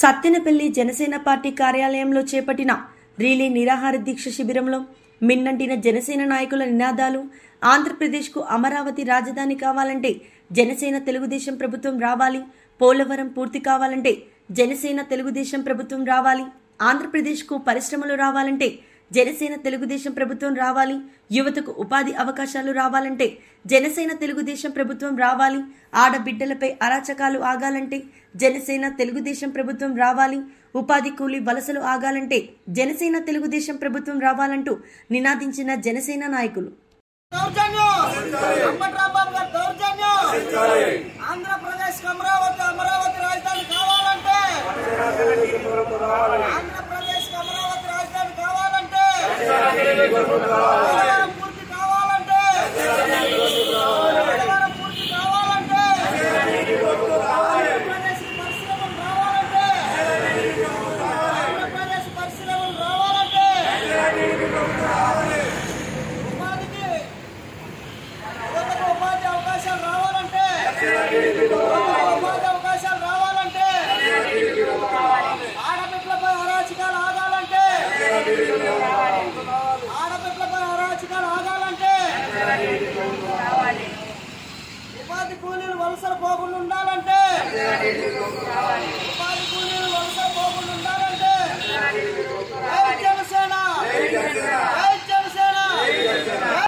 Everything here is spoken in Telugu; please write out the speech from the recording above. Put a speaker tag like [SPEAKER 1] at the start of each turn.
[SPEAKER 1] సత్తెనపల్లి జనసేన పార్టీ కార్యాలయంలో చేపట్టిన రీలే నిరాహార దీక్ష శిబిరంలో మిన్నంటిన జనసేన నాయకుల నినాదాలు ఆంధ్రప్రదేశ్కు అమరావతి రాజధాని కావాలంటే జనసేన తెలుగుదేశం ప్రభుత్వం రావాలి, పోలవరం పూర్తి కావాలంటే జనసేన తెలుగుదేశం ప్రభుత్వం రావాలి, ఆంధ్రప్రదేశ్కు పరిశ్రమలు రావాలంటే జనసేన తెలుగుదేశం ప్రభుత్వం రావాలి, యువతకు ఉపాధి అవకాశాలు రావాలంటే జనసేన తెలుగుదేశం ప్రభుత్వం రావాలి, ఆడబిడ్డలపై అరాచకాలు ఆగాలంటే జనసేన తెలుగుదేశం ప్రభుత్వం రావాలి, ఉపాధి కూలీ వలసలు ఆగాలంటే జనసేన తెలుగుదేశం ప్రభుత్వం రావాలంటూ నినాదించిన జనసేన నాయకులు
[SPEAKER 2] ఆంధ్రప్రదేశ్ అమరావతి రాజధాని కావాలంటే ఆంధ్రప్రదేశ్ అమరావతి రాజధాని కావాలంటే పూర్తి కావాలంటే పూర్తి కావాలంటే ఆంధ్రప్రదేశ్ పరిశ్రమలు రావాలంటే ఆంధ్రప్రదేశ్ పరిశ్రమలు రావాలంటే ఉపాధికి ఉపాధి అవకాశాలు రావాలంటే ఉపాధి అవకాశాలు రావాలంటే ఆడబిడ్డలపై అరాచకాలు ఆగాలంటే ఆడబిడ్డలపై అరాచకాలు ఆగాలంటే ఉపాధి కూలీలు వలసలు పోకుండా ఉండాలంటే ఉపాధి కూలీలు వలసలు పోకుండా